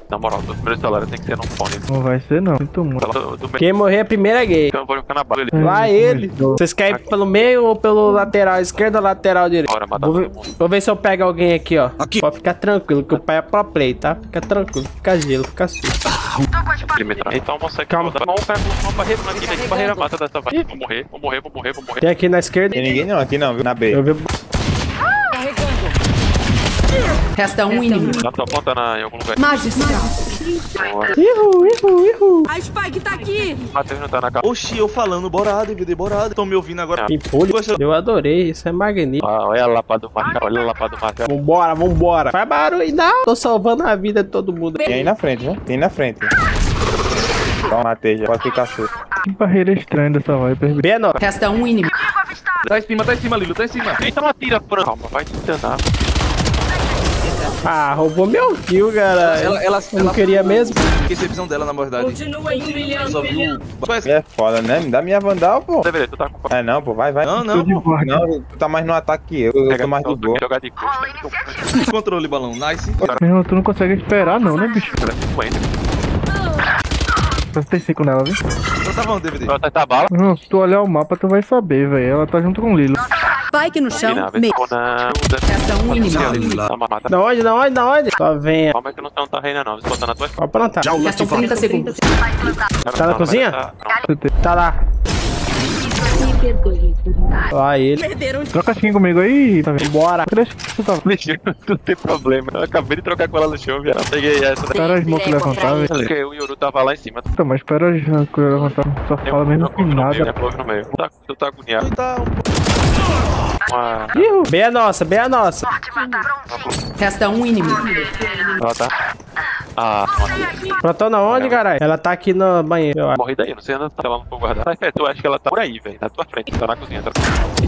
Na moral, o primeiro salário tem que ser num fone. Não vai ser não, sinto muito. Quem morrer é a primeira gay. Então eu vou ficar na base. Lá ele. Vocês querem ir pelo meio ou pelo lateral esquerdo ou lateral direito? Bora matar todo mundo. Vou ver se eu pego alguém aqui, ó. Pode ficar tranquilo, que o pai é pro play, tá? Fica tranquilo, fica gelo, fica susto. Então você Calma. Vamos pegar uma barreira aqui, né? Barreira mata dessa vai. Vou morrer. Tem aqui na esquerda. Tem ninguém não, aqui não, viu? Na B. Eu vi. Resta um inimigo. Já tô apontando em algum lugar. Magistral. Ihu. A Spike tá aqui. Matheus não tá na casa. Oxi, eu falando, bora, DVD, bora. Tão me ouvindo agora. Empolho. Eu adorei, isso é magnífico. Olha a lapa do Marcelo, olha a lapa do Marcelo. Vambora. Faz barulho, não. Tô salvando a vida de todo mundo. Tem aí na frente, né? Tem na frente. Então, matei já. Pode ficar susto. Que barreira estranha dessa Viper. Beno. Resta um inimigo. Tá em cima, Lilo, tá em cima. Então atira, Fran. Calma, vai te enganar. Ah, roubou meu kill, cara. Ela não queria mesmo. Esqueci a visão dela, na verdade. Continua humilhando. Só viu. É foda, né? Me dá minha vandal, pô. Deveria, tu tá com. É não, pô, vai. Não, Tô de guarda. Não, tu tá mais no ataque que eu tô mais de boa. Jogar de custa. Controle, balão. Nice. Meu irmão, tu não consegue esperar não, né, bicho? 50. Você tem 5 nela, viu? Então tá bom, DVD. Vai acertar a bala. Meu irmão, se tu olhar o mapa, tu vai saber, velho. Ela tá junto com o Lilo. Spike no chão. Meio. Resta um inimigo. Da onde? Só venha. Calma aí que não tá reina não. Você botar na tua. Pode plantar. Restam 30 segundos. Tá na cozinha? Tá lá. Lá ele. Troca a skin comigo aí, tá vendo? Bora. Não tem problema. Eu acabei de trocar com ela no chão, viado. Peguei essa daqui. Espera a smoke levantar, velho. Porque o Yoru tava lá em cima. Tá, mas espera a coisa levantar. Só fala mesmo que nada. No meio. Tu tá agoniado. Tá Bem a nossa. Resta um inimigo. Ela tá. Plantou na onde, caralho? Ela tá aqui no banheiro. Eu acho. Morri daí, não sei onde ela não foi guardada. Tu acha que ela tá por aí, velho. Na tua frente. Tá na cozinha. Tá.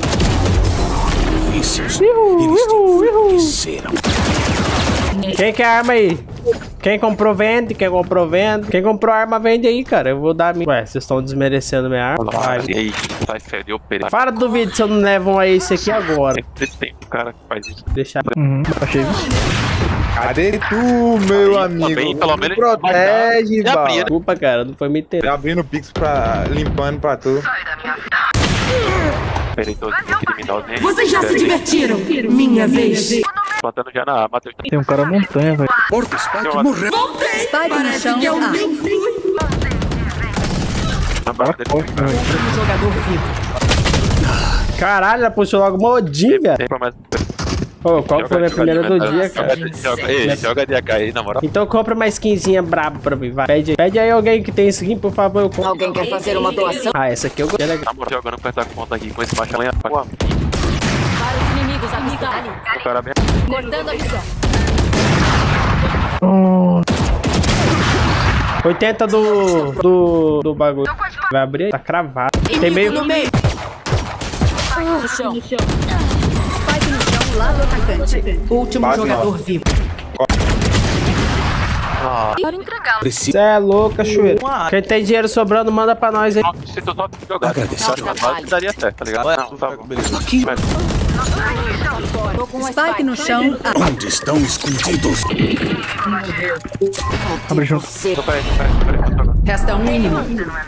Quem quer arma aí? Quem comprou, vende. Quem comprou arma, vende aí, cara. Eu vou dar minha. Ué, vocês estão desmerecendo minha arma? Vai. E aí, sai fé, deu perigo. Para do vídeo se eu não levam aí esse aqui agora. Tem um cara que faz isso. Deixa. Achei. Cadê tu, meu amigo? Também, pelo menos protege, vai dar. bala. Desculpa, cara. Não foi me ter. Abrindo o pix pra... limpando pra tu. Peraí, tô criminoso. Vocês já se divertiram. Minha vez. Plantando já na Matheus. Tem um cara montanha, velho. Spike no chão. Último jogador vivo. Caralho, ela puxou logo modinho, velho. Tem promessa. Ô, qual foi a minha primeira do dia, cara? Joga de AK aí, na moral. Então compra mais skinzinha braba pra mim, vai. Pede aí alguém que tem skin, por favor, eu compro. Alguém quer fazer uma doação? Ah, essa aqui eu gostei. Na moral, jogando com essa conta aqui, com esse macho lenha. Vários inimigos à vista ali. O cara bem. Cortando a visão. 80 do bagulho. Vai abrir? Tá cravado. Tem meio. No meio. No chão. Spike no chão, lado atacante. Último jogador vivo. Cê é louco, cachoeira. Quem tem dinheiro sobrando, manda pra nós aí. Se tu só jogar, daria certo, tá ligado? Não, tá bom. Aqui. Spike no chão. Onde estão escondidos? Abre junto. Peraí. Resta um inimigo.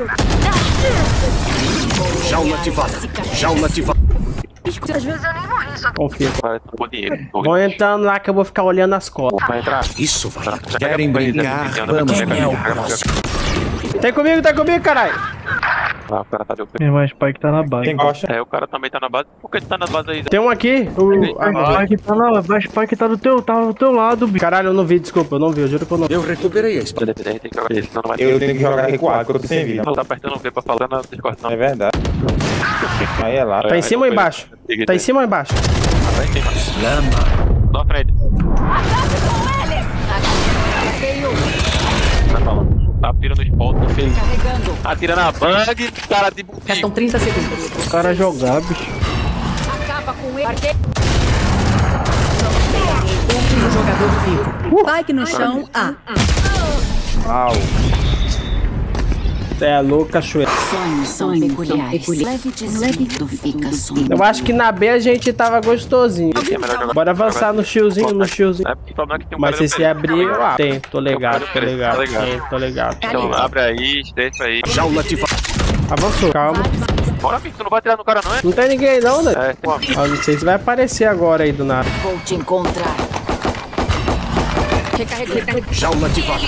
Jaula ativada. Confia. Vai, vou dinheiro. Vão entrando lá que eu vou ficar olhando as costas. Vai entrar. Isso vai. Querem brincar? Vamos. Quem é o próximo? Tá comigo, caralho. O cara tá de OP. Minha irmã, Spike tá na base. Quem gosta? O cara também tá na base. Por que tu tá na base aí? Tem um aqui. Spike tá do teu lado, bicho. Caralho, eu não vi, desculpa, eu não vi, eu juro que eu não vi. Eu recuperei a espada. Tem que jogar ele, senão não vai. Eu tenho que jogar recuado, porque eu tô sem vida. Tá apertando o V pra falar na Discord, não. É verdade. Aí é lá. Tá em cima ou embaixo? Tá em cima ou embaixo? Tá em cima. Na frente. Atira no spawn, filho. Atira na bang, cara de buquinho. Restam 30 segundos. O cara jogar, bicho. Acaba com ele. Último jogador vivo. Spike no chão. A. Au. É louco, cachoeira. Sonhos são peculiares. Leve desvio fica sonho. Eu acho que na B a gente tava gostosinho. É melhor jogar. Bora avançar no shieldzinho, no shieldzinho. É, o problema é que tem um Mas cara se abrir, eu abro. Tem, tô ligado, tô ligado. Tá ligado. Tem, tô ligado. Então abre aí, estreita aí. Jaula ativada. Avançou, calma. Bora, amigo, tu não vai atirar no cara, não é? Não tem ninguém não, né? É, pô, amigo. Eu não sei se vai aparecer agora aí do nada. Vou te encontrar. Recarrega. Jaula ativada.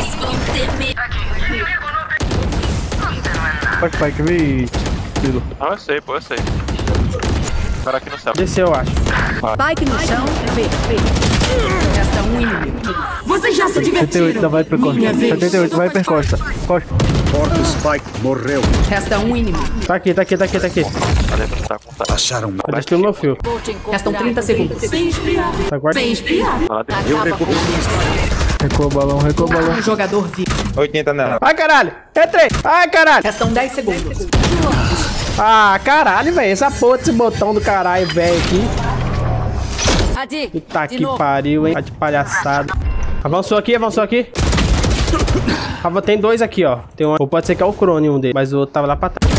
Spike, vem. Não, eu sei, pô, eu sei. O cara aqui no céu. Desceu, eu acho. Spike no chão. B. Resta um inimigo. Vocês já se 78 divertiram. da Viper Costa. 78 Viper Costa. Costa. Porta Spike morreu. Resta um inimigo. Tá aqui. Cadê pra tá com tá? Acharam. Eu destruí meu fio. Vou te encontrar. Restam 30 segundos. Tá guardando. Lá dentro. Eu recuperei. Recua o balão, recua o balão. Um jogador vivo. 80 nela. Ai, caralho. Entrei. Ai, caralho. Restam 10 segundos. Ah, caralho, velho. Essa porra desse botão do caralho, velho, aqui. Adi, Puta que pariu, hein. Tá de palhaçada. Avançou aqui. Ah, tem dois aqui, ó. Tem um... Ou pode ser que é o Crone, um deles. Mas o outro tava lá pra trás.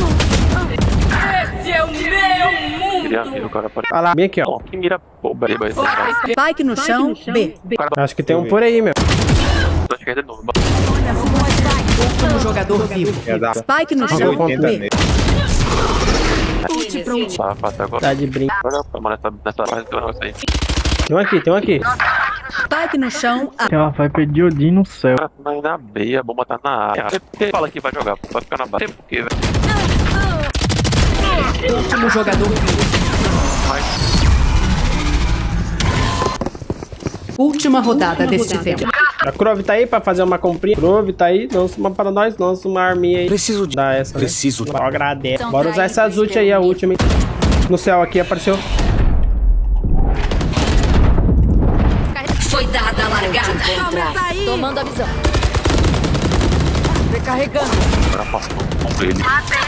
Queria ver o cara para. Olha lá, bem aqui, ó. Ó, que mira boba aí, vai. Spike no chão. B. Acho que tem um por aí, meu. Tô esquerda de novo. Último jogador vivo. Ia dar Spike no chão. 80 B. nele. Tá, passa agora. Tá de brinco. Olha, mano, nessa parte do negócio aí. Tem um aqui. Spike no chão. A. Tem uma Viper de Odin no céu. Cara, mas na B, a bomba tá na área. Por que fala que vai jogar? Pô, vai ficar na base. Por quê, velho? Último jogador vivo. Última rodada deste tempo. A Crove tá aí pra fazer uma comprinha. Crove tá aí. Lança uma para nós. Lança uma arminha aí. Preciso de. Dá essa, né? Preciso de. Eu agradeço. Bora usar essas ult aí, a última, hein? No céu aqui apareceu. Foi dada a largada. Tomando a visão. Recarregando. Agora passou com ele.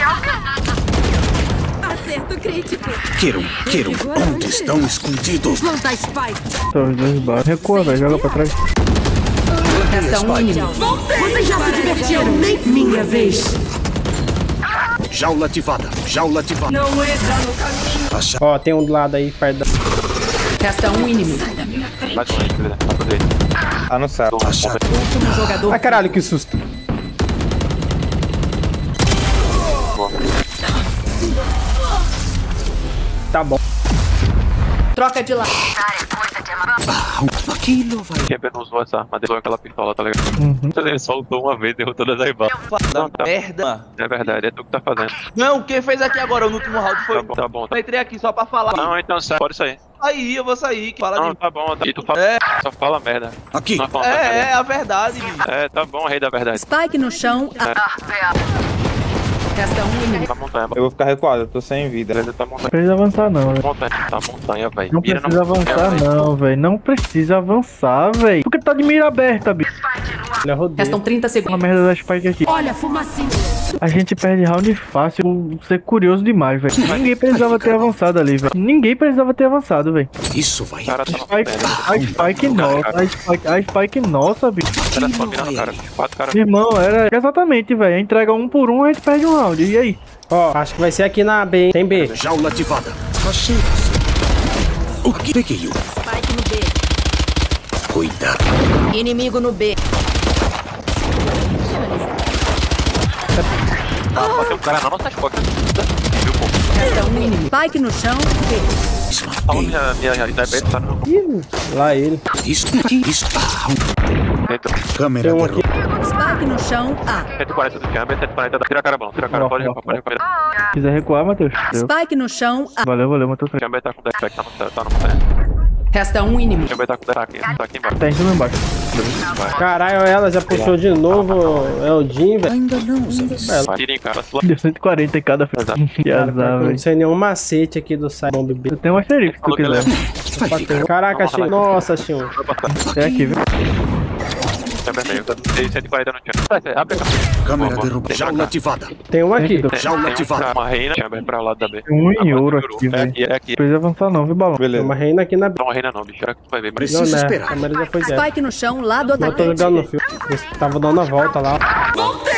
Acerto crítico. Queiram. Onde estão escondidos? Planta Spike. Só os dois baixos. Recua, velho. Joga pra trás. Resta um inimigo. Vocês já se divertiram. Nem minha vez. Jaula ativada. Não entra no caminho. Ó, tem um do lado aí, perto da... Resta um inimigo. Vai com ele, querida. Vai com ele. Tá no céu. Último jogador. Ai, caralho, que susto. Tá bom. Troca de lado. Aquilo vai. Quem não usou essa arma, usou aquela pistola, tá ligado? Ele soltou uma vez, derrou todas as balas. Da merda. É verdade, é tu que tá fazendo. Não, quem fez aqui agora no último round foi. Tá bom. Eu entrei aqui só pra falar. Não, então sai, pode sair. Aí, eu vou sair. Que fala Não, de. tá bom. E tu fala, É. só fala merda. Aqui. Não fala merda. É a verdade. É, tá bom, rei da verdade. Spike no chão. A. Resta um inimigo. Tá montanha, Eu vou ficar recuado, eu tô sem vida. beleza, tá montanha. Não precisa avançar, não, velho. Tá montanha, velho. Não Mira precisa avançar, não, velho. Não precisa avançar, velho. Porque tá de mira aberta, bicho. Ele é rodeio. Restam 30 Uma segundos. merda da Spike aqui. Olha, fumacinha. A gente perde round fácil por ser curioso demais, velho. Ninguém precisava ter avançado ali, velho. Ninguém precisava ter avançado, velho. Isso vai. O cara tá na A Spike nossa, a Spike nossa, bicho. Era só mirando o cara. 4 caras. Irmão, era exatamente, velho. Entrega um por um, a gente perde um round. E aí? Ó, acho que vai ser aqui na B, hein? Tem B. Jaula ativada. Achei você. O que? Peguei o. Spike no B. Cuidado. Inimigo no B. Ah, tem um cara na nossa costas. Viu, pô? Resta um inimigo. Spike no chão. B. A Esmatei. minha realidade tá no Ih, lá ele. Isso aqui. Isso. dentro. Câmera Tem um aqui. derrubada. Spike no chão. A. 140 do câmbio, 140 da. Tira a cara, bom. Tira a cara, pode recuar. Quiser recuar, Matheus. Deu. Spike no chão. A. Valeu, Matheus. O câmbio tá com defect, tá no montanha. Resta um O inimigo. câmbio tá com defect, tá aqui embaixo. Tá em cima embaixo. Caralho, ela já puxou de novo. É o Jim, velho. Ainda não, Zé. Tira em cara, sua. Deu 140 em cada. Que Cara, azar, não velho. sei nenhum macete aqui do site. Bomb B. Eu tenho um asterisco se tu quiser. Vai ficar. Caraca, achei. Nossa, achei um. É aqui, viu? É vermelho, tem 140 no câmbio. Abre a câmera. Câmera derrubada. Jaula ativada. Tem um aqui. Jaula ativada. Uma reina, câmbio pra lá da B. Tem um em ouro aqui, É velho. aqui, é aqui. Não precisa avançar não, viu, Balão? Tem Beleza. uma reina aqui na B. Não, uma reina não, bicho. Era que tu vai ver. Não, Preciso né? A esperar. câmera já foi dela. Spike no chão, lado Eu tô atacante. ligando no fio. Esse tava dando a volta lá.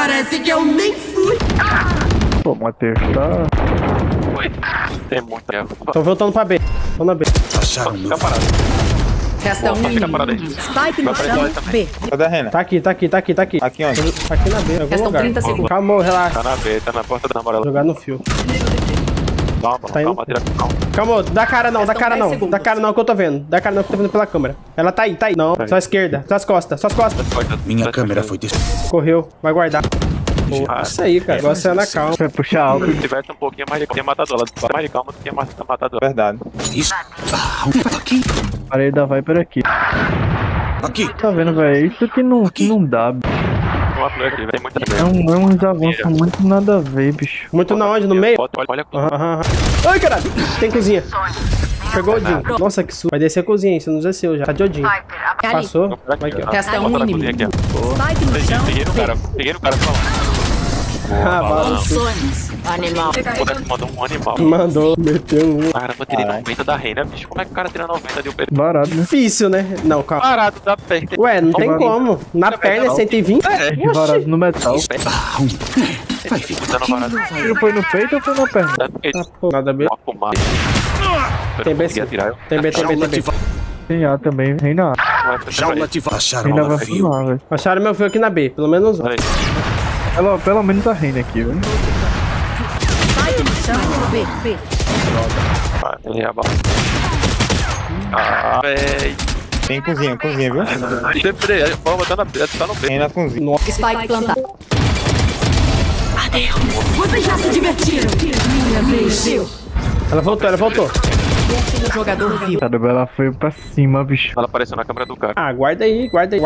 Parece que eu nem fui. Pô, Matheus, tá... Oi. Tem muito tempo. Tô voltando pra B. Tô na B. Acharam meu Fica parado. Resta um Fica parado aí. inimigo. Spike no Vai pra chão. nós também. B. Cadê a Rena? Tá aqui. Aqui onde? Tá aqui na B, em algum Restam lugar. 30 segundos. Calma, relaxa. Tá na B, tá na porta da namorada. Jogar no fio. Calma, Tá indo. calma, tira calma. Calma, dá cara não, dá Restam cara 10 não. segundos. Dá cara não que eu tô vendo. Dá cara não que eu tô vendo pela câmera. Ela tá aí. Não, só a esquerda. Só as costas. Minha câmera foi Correu, vai guardar. Ah, Isso aí, cara. Agora você é na calma. Vai puxar alto. se tivesse um pouquinho mais de calma, tinha matado ela. Mais de calma, tinha matado ela. Verdade. Isso. Aqui. Parei da Viper aqui. Aqui. Tá vendo, velho? Isso que não dá, bicho. Uma flor aqui, tem muita É uns avanços muito nada a ver, bicho. Muito na onde? No meio? Olha a Aham. Ai, caralho. Tem cozinha. Pegou o Odin. Nossa, que susto. Vai descer a cozinha, isso não desceu já. Tá de Odin. Passou. Vai aqui, ó. Resta um inimigo. aqui, ó. Spike no chão. Peguei no cara pra lá. Ah, balão. Sonhos. Animal. O cara mandou um animal. Mandou, meteu um. Caramba, tirei 90 da Reina, bicho. Como é que o cara tira 90 de um período? Barato, né? Difícil, né? Não, calma. Parado da perna. Ué, não tem Barato. como. Na perna é 120? Barato no metal. Vai ficar. Tá no barato. Tiro foi no peito ou foi na perna? É porque Pô, nada a ver. uma fumaça. Tem B, Consegui atirar, eu. Tem B. Tem A também. Ainda A. Vai, foi Jaula aí. ativada. Acharam Ainda meu vai fio. filmar, velho. Acharam meu fio aqui na B. Pelo menos um. Olha aí. Pelo menos a Reina aqui, velho. Spike no chão. B. B. Vai, ele é a bala. Ah, véi. Tem cozinha, viu? Sempre aí, vamos botar na B, tá no B. Rena cozinha. Spike plantado. Adeus. Vocês já se divertiram. Minha vez. Ela voltou. Último jogador vivo. Cara, ela foi pra cima, bicho. Ela apareceu na câmera do cara. Ah, guarda aí. Guarda.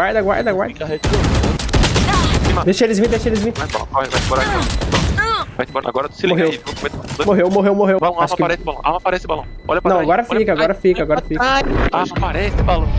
Deixa eles vir. Vai embora aqui. Vai embora. Agora tu se liga aí. Morreu. Balão, arma Acho que... aparece, balão. Arma aparece, balão. Olha pra Não, trás. agora Olha fica. pra trás. Arma aparece, balão.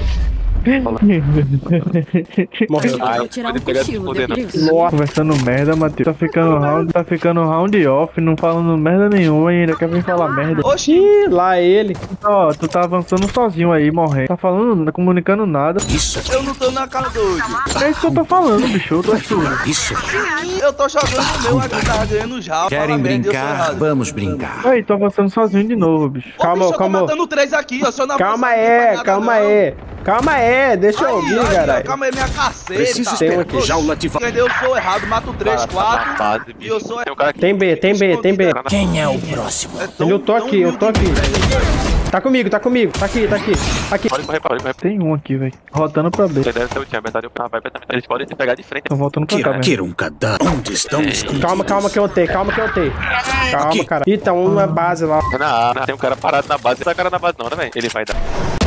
Morreu. Ai, Vou tirar pode um pegar esse cochilo poder, não. depois. Nossa. Conversando merda, Matheus. Tá ficando round off, não falando merda nenhuma e ainda quer vir falar merda. Oxi, Ih, lá ele. Ó, tu tá avançando sozinho aí, morrendo. Tá falando, não comunicando nada. Isso. eu não tô na cara doido. É isso que eu tô falando, bicho. Eu tô estudando. Isso. Eu tô jogando o meu, aqui tava ganhando já. Querem fala merda, eu sou brincar? errado. Vamos brincar. Aí, tô avançando sozinho de novo, bicho. Ô, Calma, bicho, eu tô calma. matando 3 aqui, ó. Se eu não Calma avançar, não faz nada, não. Calma aí. Deixa eu ouvir, Aí, ó, caralho. calma aí, minha caceta. Preciso Tem um esperar. aqui. Jaula ativada. Entendeu? Eu sou errado, mato 3, 4. Base, E eu sou Tem um cara aqui. Tem B. Quem é o próximo? Eu tô aqui. Tá comigo. Tá aqui. Pode correr, pode correr. Tem um aqui, velho. Rodando pra B. Você deve ser o time, a verdade. Eles podem se pegar de frente. Tô voltando pra cá, velho. Queira um cadáver. Onde estão escondidos? Calma que eu tenho. Calma, cara. Ih, tá um na base lá. Não, tem um cara parado na base. Não tá cara na base, não, né, velho? Ele vai dar.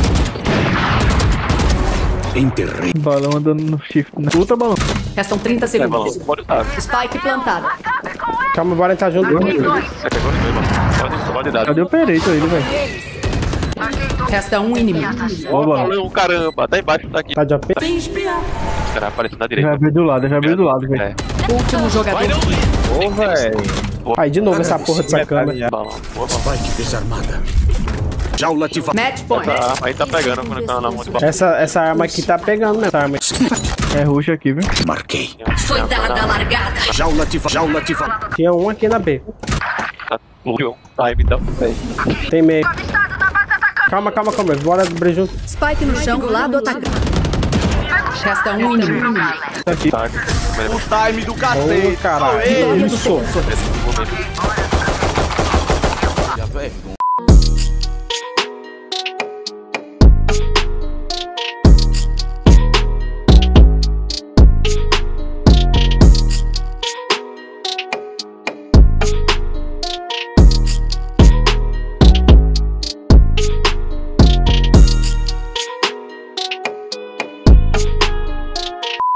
Enterrei. Balão andando no shift. Puta, balão. Restam 30 É, balão. segundos. Pode estar. Spike plantado. Calma, bora entrar junto. Você pegou os dois, balão. Pode dar. Cadê o pereito ele, velho? Resta um inimigo. Ó, balão. Balão, caramba. Tá embaixo, tá aqui. Tá de AP? O cara apareceu na Já direita. veio do lado, velho. É. Último jogador. Ô, velho. Aí, de novo essa porra dessa câmera. Já. Balão. Boa, balão. Spike desarmada. Jaula ativada. Match point. Essa arma aí tá pegando quando tá na mão de balão. Essa arma aqui tá pegando mesmo. Essa arma aqui. É roxo aqui, viu? Marquei. Foi dada a largada. Jaula ativada. Tinha um aqui na B. Tá fluiu. Time, então. Tem meio. Calma. Bora abrir junto. Spike no chão, lado atacante. Resta um inimigo. Tá. O time do Ô, cacete. caralho. Sou eu. Isso.